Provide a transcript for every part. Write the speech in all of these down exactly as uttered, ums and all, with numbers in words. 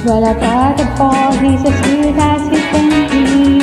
Well, I got a boy, he's as sweet as he can be.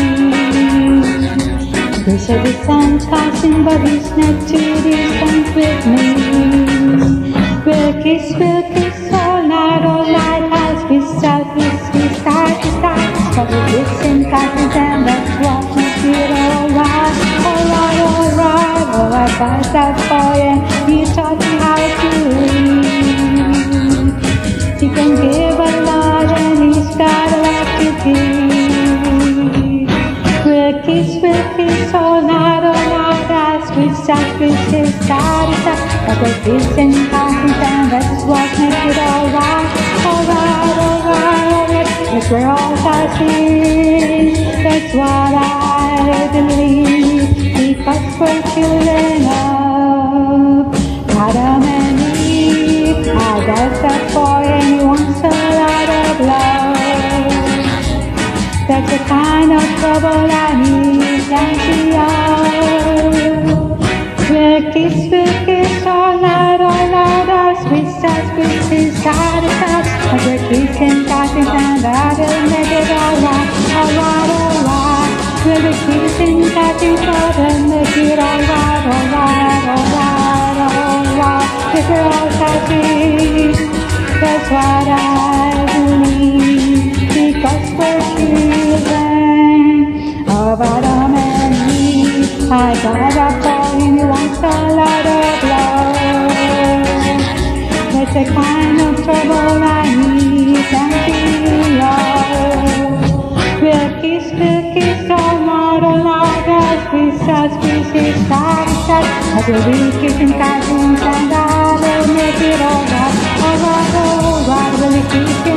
They say the sun passing, but he's not too distant with me. We'll kiss, we'll kiss all night, all night, as we start, we start, we start. But we're kissing, kissing, and that's what makes it alright, alright, alright. Oh, I got that boy, and he taught me how to read. He can give a lot, and he's got a lot to give. We'll kiss, we'll kiss all night, all night, as we start, we start, we start. But we're kissing, kissing, and that's what makes it alright, alright, alright, alright. Yes, we're all touching, that's what I believe, because we're children of Adam and Eve. I got that boy and he wants a lot of love. That's the kind of trouble I need, plenty of. We'll kiss, we'll kiss all night, all night, as we start, we start, we start. But we're kissing, kissing, and that'll make it alright, alright, alright. We'll be kissing, kissing, that'll make it alright, alright, alright, alright. If we're all touching, that's what I believe, because we're children of Adam and Eve. I got a boy and he wants a lot of love. That's the kind of trouble I need, plenty of. We'll kiss, we'll kiss all night, all night, as we start, we start, we start. As we'll be kissing, kissing, and that'll make it alright, alright, alright. We'll be kissing.